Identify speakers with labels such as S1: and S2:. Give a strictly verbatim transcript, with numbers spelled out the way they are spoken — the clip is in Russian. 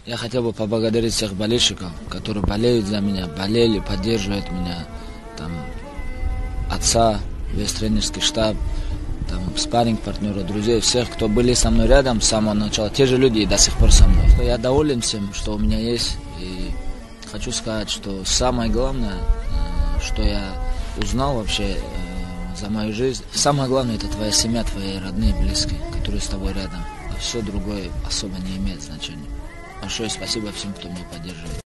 S1: Я хотел бы поблагодарить всех болельщиков, которые болеют за меня, болели, поддерживают меня, там, отца, весь тренерский штаб, там, спарринг-партнеры, друзей, всех, кто были со мной рядом с самого начала, те же люди и до сих пор со мной. Я доволен всем, что у меня есть, и хочу сказать, что самое главное, что я узнал вообще за мою жизнь, самое главное — это твоя семья, твои родные, близкие, которые с тобой рядом, а все другое особо не имеет значения. Большое спасибо всем, кто меня поддерживает.